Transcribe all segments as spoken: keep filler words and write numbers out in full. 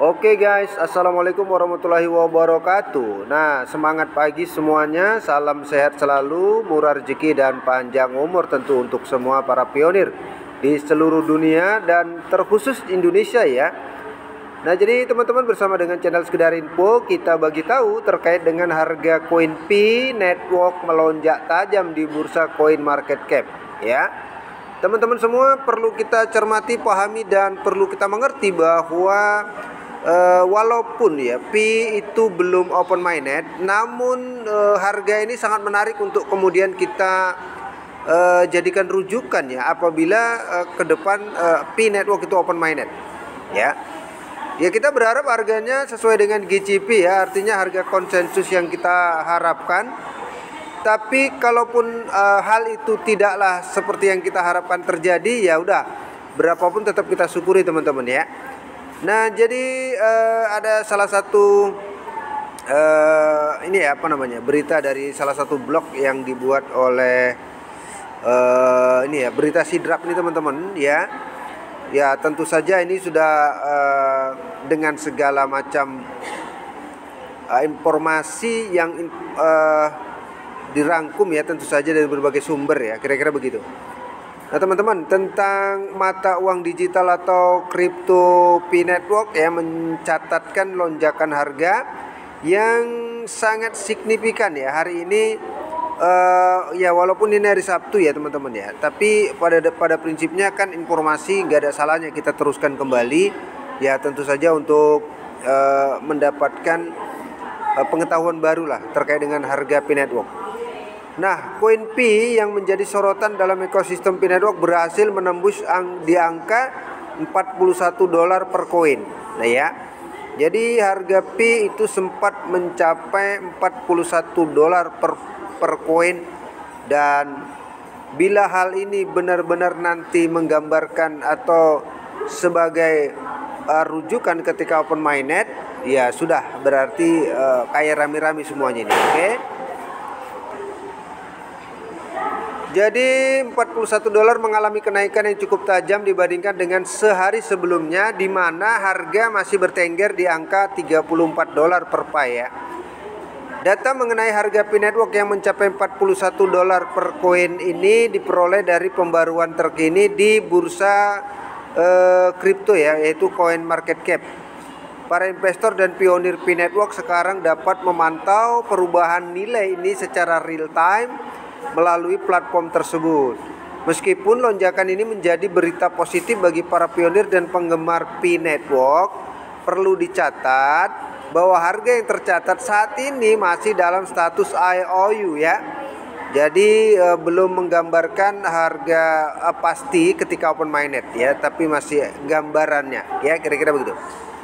Oke guys, assalamualaikum warahmatullahi wabarakatuh. Nah, semangat pagi semuanya, salam sehat selalu, murah rezeki dan panjang umur tentu untuk semua para pionir di seluruh dunia dan terkhusus Indonesia ya. Nah, jadi teman-teman, bersama dengan channel Sekedar Info, kita bagi tahu terkait dengan harga koin Pi Network melonjak tajam di bursa Coin Market Cap ya. Teman-teman semua perlu kita cermati, pahami, dan perlu kita mengerti bahwa Uh, walaupun ya Pi itu belum open mainnet, namun uh, harga ini sangat menarik untuk kemudian kita uh, jadikan rujukan ya apabila uh, ke depan uh, Pi Network itu open mainnet ya. Ya, kita berharap harganya sesuai dengan G C P ya, artinya harga konsensus yang kita harapkan. Tapi kalaupun uh, hal itu tidaklah seperti yang kita harapkan terjadi, ya udah, berapapun tetap kita syukuri teman-teman ya. Nah, jadi uh, ada salah satu uh, ini ya, apa namanya, berita dari salah satu blog yang dibuat oleh uh, ini ya, berita Sidrap ini teman-teman ya. Ya, tentu saja ini sudah uh, dengan segala macam uh, informasi yang uh, dirangkum ya, tentu saja dari berbagai sumber ya, kira-kira begitu. Nah teman-teman, tentang mata uang digital atau kripto Pi Network ya, mencatatkan lonjakan harga yang sangat signifikan ya hari ini. Uh, ya walaupun ini hari Sabtu ya teman-teman ya, tapi pada pada prinsipnya kan informasi nggak ada salahnya kita teruskan kembali ya, tentu saja untuk uh, mendapatkan uh, pengetahuan baru lah terkait dengan harga Pi Network. Nah, koin Pi yang menjadi sorotan dalam ekosistem Pi Network berhasil menembus ang di angka empat puluh satu dolar per koin. Nah ya, jadi harga Pi itu sempat mencapai empat puluh satu dolar per per koin, dan bila hal ini benar-benar nanti menggambarkan atau sebagai uh, rujukan ketika open mainnet, ya sudah berarti uh, kayak rame-rame semuanya ini. Oke. Okay? Jadi empat puluh satu dolar mengalami kenaikan yang cukup tajam dibandingkan dengan sehari sebelumnya, di mana harga masih bertengger di angka tiga puluh empat dolar per pi ya. Data mengenai harga Pi Network yang mencapai empat puluh satu dolar per koin ini diperoleh dari pembaruan terkini di bursa kripto eh, ya, yaitu Coin Market Cap. Para investor dan pionir Pi Network sekarang dapat memantau perubahan nilai ini secara real time melalui platform tersebut. Meskipun lonjakan ini menjadi berita positif bagi para pionir dan penggemar Pi Network, perlu dicatat bahwa harga yang tercatat saat ini masih dalam status I O U ya. Jadi eh, belum menggambarkan harga eh, pasti ketika open mainnet ya, tapi masih gambarannya ya, kira-kira begitu.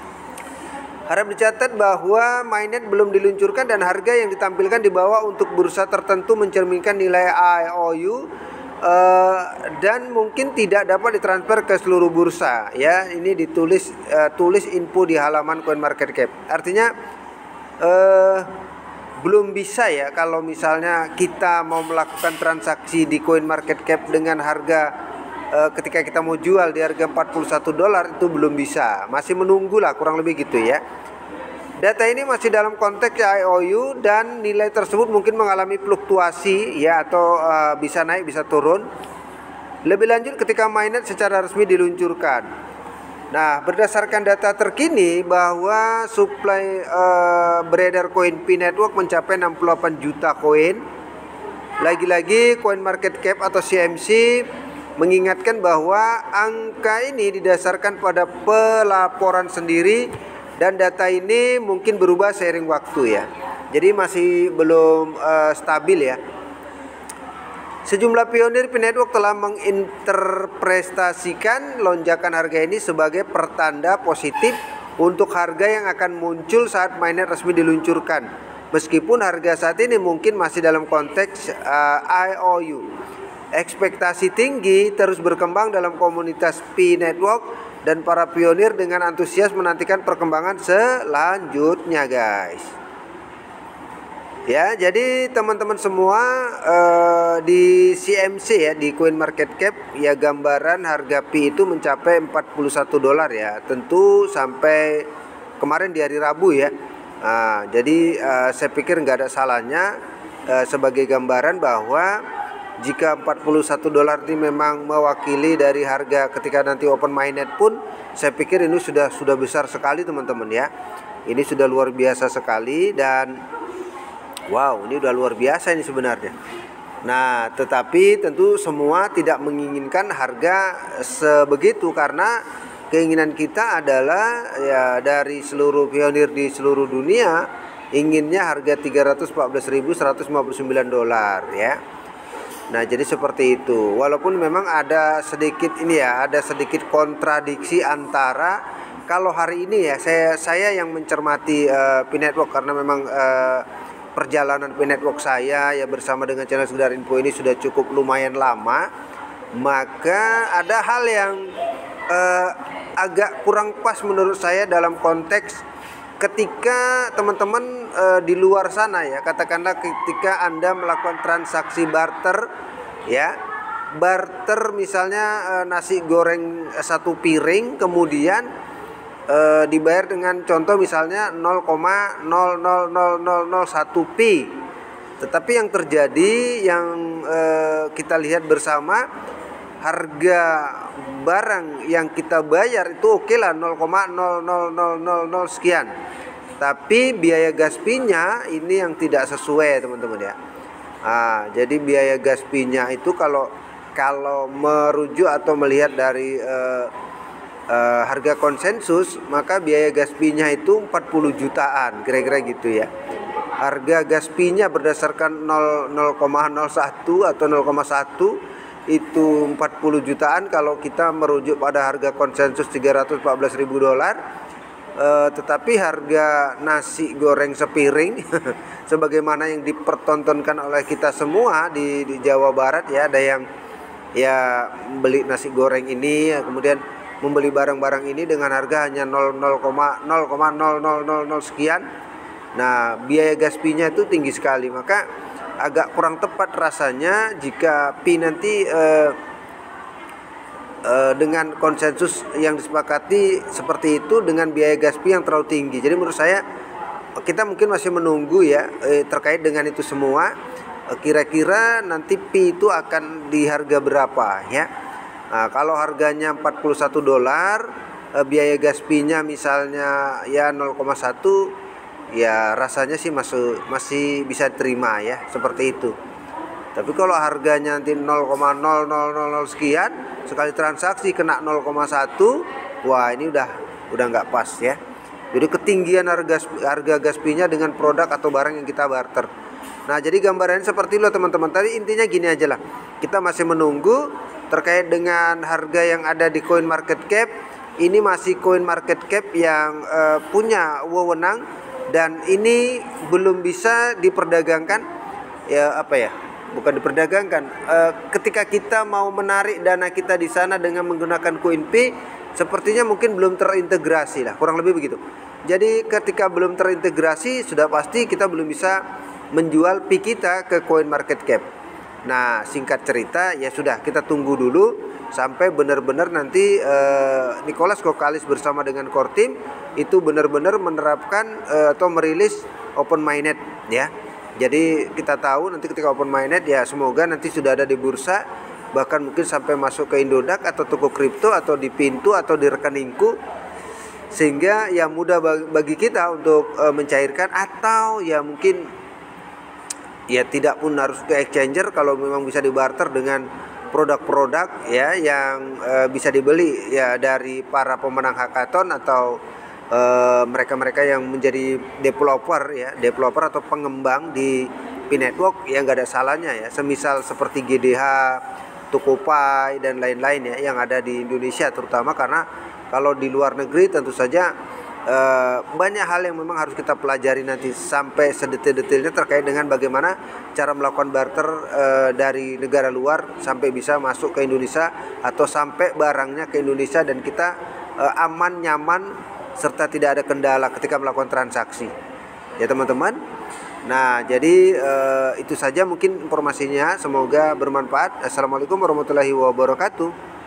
Harap dicatat bahwa mainnet belum diluncurkan dan harga yang ditampilkan di bawah untuk bursa tertentu mencerminkan nilai I O U uh, dan mungkin tidak dapat ditransfer ke seluruh bursa ya. Ini ditulis uh, tulis info di halaman Coin Market Cap. Artinya uh, belum bisa ya kalau misalnya kita mau melakukan transaksi di Coin Market Cap dengan harga uh, ketika kita mau jual di harga empat puluh satu dolar, itu belum bisa. Masih menunggu lah, kurang lebih gitu ya. Data ini masih dalam konteks I O U dan nilai tersebut mungkin mengalami fluktuasi ya, atau uh, bisa naik bisa turun. Lebih lanjut ketika mainnet secara resmi diluncurkan. Nah, berdasarkan data terkini bahwa supply uh, beredar koin Pi Network mencapai enam puluh delapan juta koin. Lagi-lagi Coin Market Cap atau C M C mengingatkan bahwa angka ini didasarkan pada pelaporan sendiri dan data ini mungkin berubah seiring waktu ya. Jadi masih belum uh, stabil ya. Sejumlah pionir Pi Network telah menginterpretasikan lonjakan harga ini sebagai pertanda positif untuk harga yang akan muncul saat mainnet resmi diluncurkan. Meskipun harga saat ini mungkin masih dalam konteks uh, I O U. Ekspektasi tinggi terus berkembang dalam komunitas Pi Network dan para pionir dengan antusias menantikan perkembangan selanjutnya guys. Ya, jadi teman-teman semua uh, di C M C ya, di Coin Market Cap ya, gambaran harga Pi itu mencapai empat puluh satu dolar ya. Tentu sampai kemarin di hari Rabu ya. Nah, jadi uh, saya pikir nggak ada salahnya uh, sebagai gambaran bahwa jika empat puluh satu dolar ini memang mewakili dari harga ketika nanti open mainnet pun, saya pikir ini sudah sudah besar sekali teman-teman ya. Ini sudah luar biasa sekali dan wow, ini udah luar biasa ini sebenarnya. Nah, tetapi tentu semua tidak menginginkan harga sebegitu karena keinginan kita adalah ya dari seluruh pionir di seluruh dunia inginnya harga tiga ratus empat belas ribu seratus lima puluh sembilan dolar ya. Nah, jadi seperti itu. Walaupun memang ada sedikit ini ya, ada sedikit kontradiksi antara kalau hari ini ya saya saya yang mencermati uh, P-Network karena memang uh, perjalanan P-Network saya ya bersama dengan channel Sekedar Info ini sudah cukup lumayan lama, maka ada hal yang uh, agak kurang pas menurut saya dalam konteks ketika teman-teman e, di luar sana ya, katakanlah ketika Anda melakukan transaksi barter ya, barter misalnya e, nasi goreng satu piring kemudian e, dibayar dengan contoh misalnya nol koma nol nol nol nol nol satu pi, tetapi yang terjadi yang e, kita lihat bersama harga barang yang kita bayar itu oke lah nol koma nol nol nol nol nol sekian, tapi biaya gas fee-nya ini yang tidak sesuai teman-teman ya. Nah, jadi biaya gas fee-nya itu kalau kalau merujuk atau melihat dari uh, uh, harga konsensus, maka biaya gas fee-nya itu empat puluh jutaan kira-kira gitu ya. Harga gas fee-nya berdasarkan nol koma nol satu atau nol koma satu itu empat puluh jutaan kalau kita merujuk pada harga konsensus tiga ratus empat belas ribu dolar. E, tetapi harga nasi goreng sepiring sebagaimana yang dipertontonkan oleh kita semua di, di Jawa Barat ya, ada yang ya beli nasi goreng ini ya, kemudian membeli barang-barang ini dengan harga hanya nol koma nol nol nol sekian. Nah, biaya gas fee-nya itu tinggi sekali, maka agak kurang tepat rasanya jika P nanti eh, eh, dengan konsensus yang disepakati seperti itu dengan biaya gas P yang terlalu tinggi. Jadi menurut saya kita mungkin masih menunggu ya eh, terkait dengan itu semua. Eh, kira-kira nanti P itu akan di harga berapa ya. Nah, kalau harganya empat puluh satu dolar, eh, biaya gas P-nya misalnya ya nol koma satu, ya rasanya sih masih masih bisa terima ya seperti itu. Tapi kalau harganya nanti nol koma nol nol nol sekian sekali transaksi kena nol koma satu, wah ini udah udah nggak pas ya. Jadi ketinggian harga harga gas fee-nya dengan produk atau barang yang kita barter. Nah, jadi gambarannya seperti itu teman-teman. Tadi intinya gini aja lah. Kita masih menunggu terkait dengan harga yang ada di Coin Market Cap. Ini masih Coin Market Cap yang uh, punya wewenang dan ini belum bisa diperdagangkan ya, apa ya, bukan diperdagangkan e, ketika kita mau menarik dana kita di sana dengan menggunakan CoinP sepertinya mungkin belum terintegrasi lah, kurang lebih begitu. Jadi ketika belum terintegrasi sudah pasti kita belum bisa menjual P kita ke Coin Market Cap. Nah, singkat cerita ya sudah, kita tunggu dulu sampai benar-benar nanti uh, Nicholas Kokalis bersama dengan core team itu benar-benar menerapkan uh, atau merilis open mainnet ya. Jadi kita tahu nanti ketika open mainnet ya semoga nanti sudah ada di bursa, bahkan mungkin sampai masuk ke Indodax atau toko kripto atau di pintu atau di rekeningku, sehingga ya mudah bagi kita untuk uh, mencairkan atau ya mungkin ya tidak pun harus ke exchanger kalau memang bisa dibarter dengan produk-produk ya yang e, bisa dibeli ya dari para pemenang hackathon atau mereka-mereka yang menjadi developer ya, developer atau pengembang di P-Network yang gak ada salahnya ya, semisal seperti G D H, Tokopai dan lain-lain ya yang ada di Indonesia, terutama karena kalau di luar negeri tentu saja e, banyak hal yang memang harus kita pelajari nanti sampai sedetil-detilnya terkait dengan bagaimana cara melakukan barter e, dari negara luar sampai bisa masuk ke Indonesia atau sampai barangnya ke Indonesia dan kita e, aman, nyaman serta tidak ada kendala ketika melakukan transaksi ya teman-teman. Nah, jadi e, itu saja mungkin informasinya, semoga bermanfaat. Assalamualaikum warahmatullahi wabarakatuh.